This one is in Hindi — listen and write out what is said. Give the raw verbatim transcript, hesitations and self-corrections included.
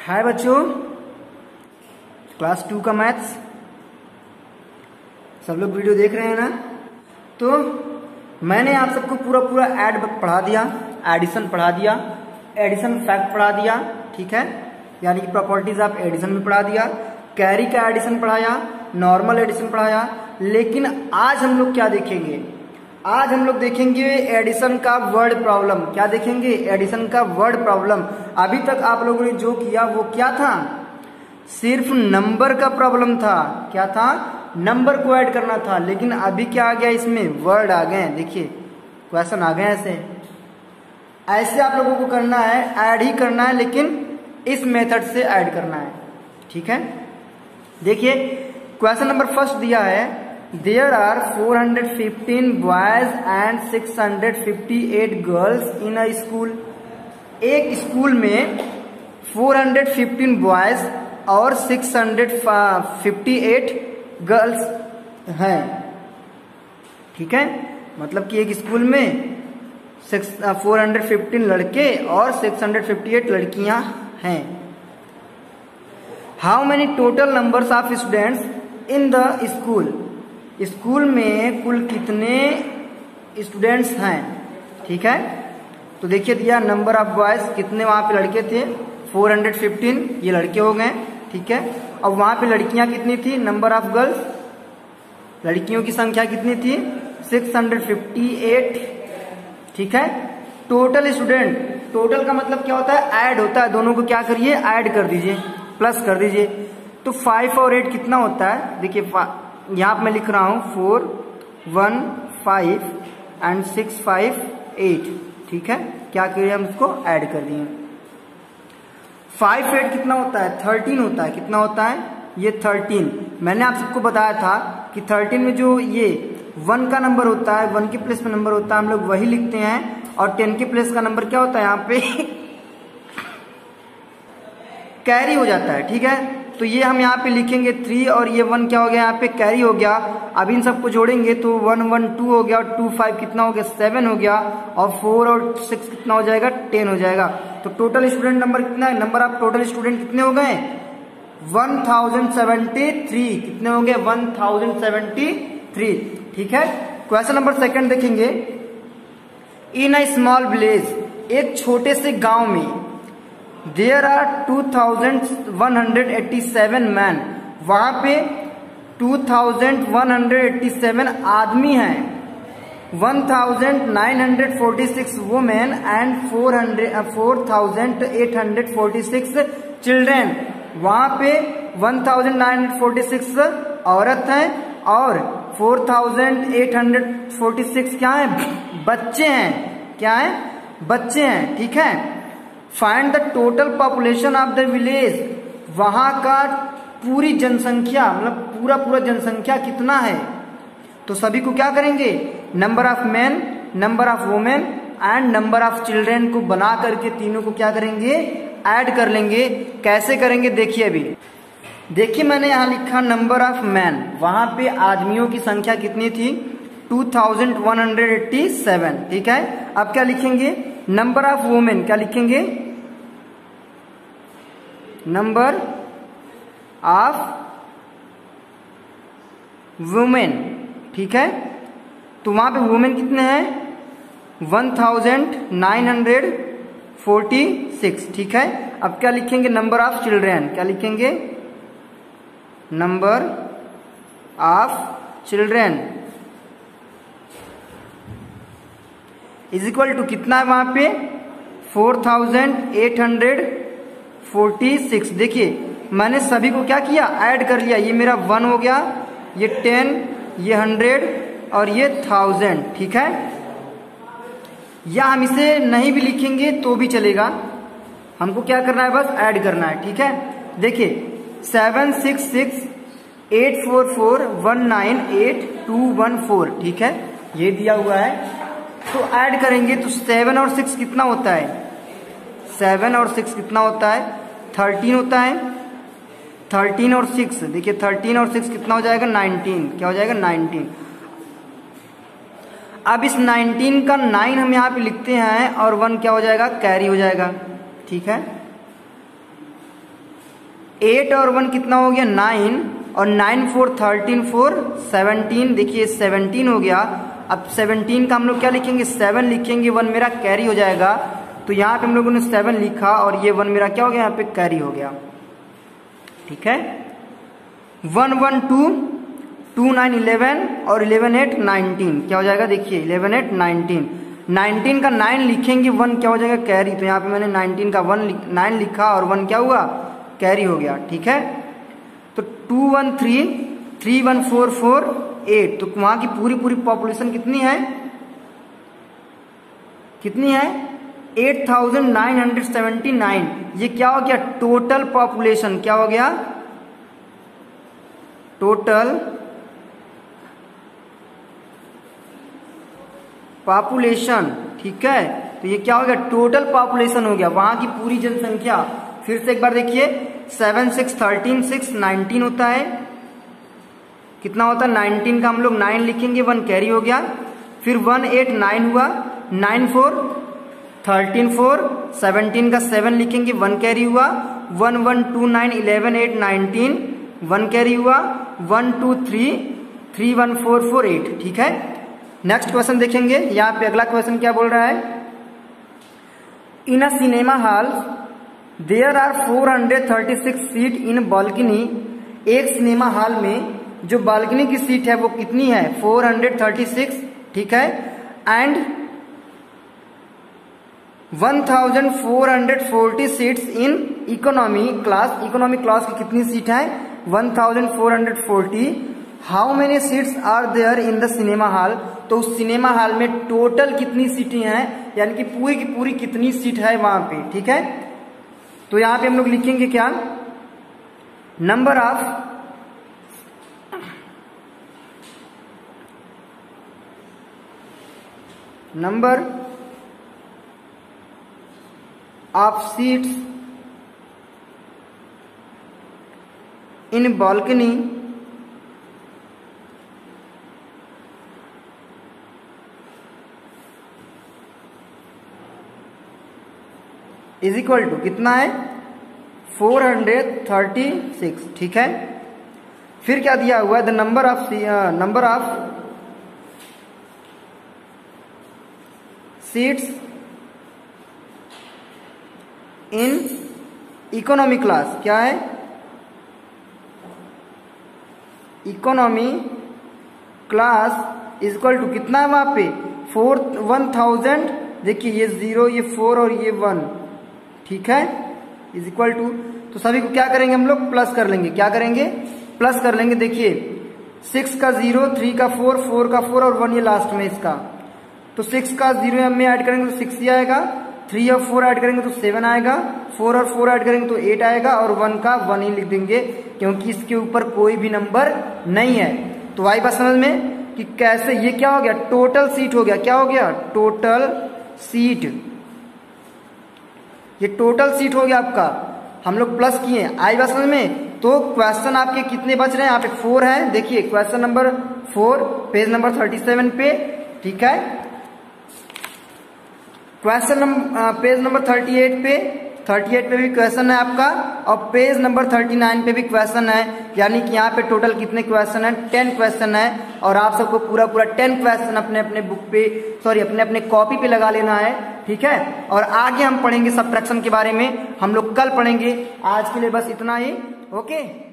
हाय बच्चों, क्लास टू का मैथ्स सब लोग वीडियो देख रहे हैं ना। तो मैंने आप सबको पूरा पूरा ऐड पढ़ा दिया, एडिशन पढ़ा दिया, एडिशन फैक्ट पढ़ा दिया, ठीक है, यानी कि प्रॉपर्टीज ऑफ एडिशन में पढ़ा दिया, कैरी का एडिशन पढ़ाया, नॉर्मल एडिशन पढ़ाया। लेकिन आज हम लोग क्या देखेंगे? आज हम लोग देखेंगे एडिशन का वर्ड प्रॉब्लम। क्या देखेंगे? एडिशन का वर्ड प्रॉब्लम। अभी तक आप लोगों ने जो किया वो क्या था? सिर्फ नंबर का प्रॉब्लम था। क्या था? नंबर को ऐड करना था। लेकिन अभी क्या आ गया? इसमें वर्ड आ गए। देखिए क्वेश्चन आ गए ऐसे ऐसे आप लोगों को करना है, ऐड ही करना है, लेकिन इस मेथड से ऐड करना है, ठीक है। देखिए क्वेश्चन नंबर फर्स्ट दिया है, There are four hundred fifteen boys and six hundred fifty-eight girls in a school. एक स्कूल में four hundred fifteen boys और six hundred fifty-eight गर्ल्स हैं, ठीक है। मतलब कि एक स्कूल में four hundred fifteen लड़के और six hundred fifty-eight लड़कियां हैं। How many total numbers of students in the school? School में कुल कितने स्टूडेंट्स हैं, ठीक है। तो देखिए दिया नंबर ऑफ बॉयज, कितने वहां पे लड़के थे four hundred fifteen, ये लड़के हो गए, ठीक है। अब वहां पे लड़कियां कितनी थी? नंबर ऑफ गर्ल्स, लड़कियों की संख्या कितनी थी? six hundred fifty-eight, ठीक है। टोटल स्टूडेंट, टोटल का मतलब क्या होता है? ऐड होता है। दोनों को क्या करिए? ऐड कर दीजिए, प्लस कर दीजिए। तो फाइव और एट कितना होता है? देखिए यहाँ पे मैं लिख रहा हूं four one five and six five eight, ठीक है। क्या करिए? हम इसको ऐड कर दिए। फाइव एट कितना होता है? थर्टीन होता है। कितना होता है? ये थर्टीन। मैंने आप सबको बताया था कि थर्टीन में जो ये वन का नंबर होता है, वन के प्लेस में नंबर होता है, हम लोग वही लिखते हैं। और टेन के प्लेस का नंबर क्या होता है? यहाँ पे कैरी हो जाता है, ठीक है। तो ये हम यहाँ पे लिखेंगे थ्री, और ये वन क्या हो गया? यहाँ पे कैरी हो गया। अब इन सबको जोड़ेंगे तो वन वन टू हो गया, और टू फाइव कितना हो गया? सेवन हो गया, और फोर और सिक्स कितना हो जाएगा? टेन हो जाएगा। तो टोटल स्टूडेंट नंबर कितना है? नंबर ऑफ टोटल स्टूडेंट कितने हो गए? One thousand seventy three. कितने हो गए? वन थाउजेंड सेवेंटी थ्री, ठीक है। क्वेश्चन नंबर सेकंड देखेंगे। इन अ स्मॉल विलेज, एक छोटे से गांव में There are two thousand one hundred eighty-seven men. वहां पे two thousand one hundred eighty-seven आदमी हैं, one thousand nine hundred forty-six women and four thousand eight hundred forty-six children. वहां पे one thousand nine hundred forty-six औरत हैं और four thousand eight hundred forty-six क्या है? बच्चे हैं। क्या है? बच्चे हैं, ठीक है। Find the total population of the village. वहां का पूरी जनसंख्या, मतलब पूरा पूरा जनसंख्या कितना है? तो सभी को क्या करेंगे? Number of man, number of women and number of children को बना करके तीनों को क्या करेंगे? ऐड कर लेंगे। कैसे करेंगे? देखिए अभी देखिए मैंने यहां लिखा नंबर ऑफ मैन। वहां पे आदमियों की संख्या कितनी थी? Two thousand one hundred eighty seven, ठीक है। अब क्या लिखेंगे? नंबर ऑफ वुमेन क्या लिखेंगे? नंबर ऑफ वुमेन, ठीक है। तो वहां पे वुमेन कितने हैं? One thousand nine hundred forty six, ठीक है। अब क्या लिखेंगे? नंबर ऑफ चिल्ड्रेन क्या लिखेंगे? Number of children is equal to कितना है वहां पे? Four thousand eight hundred forty six. देखिए मैंने सभी को क्या किया? ऐड कर लिया। ये मेरा वन हो गया, ये टेन, ये हंड्रेड और ये थाउजेंड, ठीक है। या हम इसे नहीं भी लिखेंगे तो भी चलेगा, हमको क्या करना है? बस ऐड करना है, ठीक है। देखिए seven six six eight four four one nine eight two one four, ठीक है, ये दिया हुआ है। तो ऐड करेंगे तो सेवन और सिक्स कितना होता है? सेवन और सिक्स कितना होता है? थर्टीन होता है। थर्टीन और सिक्स, देखिए थर्टीन और सिक्स कितना हो जाएगा? नाइनटीन। क्या हो जाएगा? नाइनटीन। अब इस नाइनटीन का नाइन हम यहाँ पे लिखते हैं और वन क्या हो जाएगा? कैरी हो जाएगा, ठीक है। एट और वन कितना हो गया नाइन, और nine four thirteen four seventeen, देखिए सेवनटीन हो गया। अब सेवनटीन का हम लोग क्या लिखेंगे, सेवन लिखेंगे, वन मेरा कैरी हो जाएगा। तो यहाँ पे हम लोगों ने सेवन लिखा और ये वन मेरा क्या हो गया, यहाँ पे कैरी हो गया। ठीक है, one one two, two nine eleven, और इलेवन एट नाइनटीन, क्या हो जाएगा, देखिए इलेवन एट नाइनटीन। नाइनटीन का नाइन लिखेंगे, वन क्या हो जाएगा, कैरी। तो यहाँ पे मैंने नाइनटीन का वन नाइन लिखा और वन क्या हुआ, कैरी हो गया। ठीक है, तो two one three, three one four four eight, तो वहां की पूरी पूरी पॉपुलेशन कितनी है, कितनी है, eight thousand nine hundred seventy nine. ये क्या हो गया, टोटल पॉपुलेशन, क्या हो गया, टोटल पॉपुलेशन। ठीक है, तो ये क्या हो गया, टोटल पॉपुलेशन हो गया, वहां की पूरी जनसंख्या। फिर से एक बार देखिए, seven six thirteen six nineteen होता है, कितना होता है, नाइनटीन का हम लोग नाइन लिखेंगे, वन कैरी हो गया। फिर वन एट नाइन हुआ, nine four thirteen four, seventeen का सेवन लिखेंगे, वन कैरी हुआ। One one two nine eleven eight nineteen, one carry हुआ। One two three, three one four four eight. ठीक है, नेक्स्ट क्वेश्चन देखेंगे। यहाँ पे अगला क्वेश्चन क्या बोल रहा है, in a cinema hall there are four hundred thirty six seat in balcony. एक सिनेमा हॉल में जो बालकनी की सीट है वो कितनी है, फोर हंड्रेड थर्टी सिक्स। ठीक है, and one thousand four hundred forty seats in economy class. Economy class की कितनी सीट है, one thousand four hundred forty. How many seats are there in the cinema hall. तो उस सिनेमा हॉल में टोटल कितनी सीटें हैं, यानी कि पूरी की पूरी कितनी सीट है वहां पे। ठीक है, तो यहां पे हम लोग लिखेंगे क्या, number of number of seats in balcony is equal to कितना है, फोर हंड्रेड थर्टी सिक्स। ठीक है, फिर क्या दिया हुआ है, the number of number of seats in economy class. क्या है, economy class is equal to कितना है वहां पे, फोर वन थाउजेंड। देखिए ये जीरो, ये फोर और ये वन। ठीक है, इज इक्वल टू, तो सभी को क्या करेंगे हम लोग, प्लस कर लेंगे। क्या करेंगे, प्लस कर लेंगे। देखिए सिक्स का जीरो, थ्री का फोर, फोर का फोर और वन ये लास्ट में इसका, तो सिक्स का जीरो में ऐड करेंगे तो सिक्स ही आएगा। थ्री और फोर ऐड करेंगे तो सेवन आएगा। फोर और फोर ऐड करेंगे तो एट आएगा, और वन का वन ही लिख देंगे क्योंकि इसके ऊपर कोई भी नंबर नहीं है। तो आई बात समझ में कि कैसे, ये क्या हो गया, टोटल सीट हो गया। क्या हो गया, टोटल सीट, ये टोटल सीट हो गया आपका, हम लोग प्लस किए। आई बात समझ में। तो क्वेश्चन आपके कितने बच रहे हैं, यहाँ पे फोर है। देखिए question number four, page number thirty seven पे। ठीक है, question number page number thirty eight पे, थर्टी एट पे भी क्वेश्चन है आपका, और पेज नंबर थर्टी नाइन पे भी क्वेश्चन है। यानी कि यहाँ पे टोटल कितने क्वेश्चन है, टेन क्वेश्चन है। और आप सबको पूरा पूरा टेन क्वेश्चन अपने अपने बुक पे, सॉरी अपने अपने कॉपी पे लगा लेना है। ठीक है, और आगे हम पढ़ेंगे सब्ट्रैक्शन के बारे में, हम लोग कल पढ़ेंगे। आज के लिए बस इतना ही, ओके।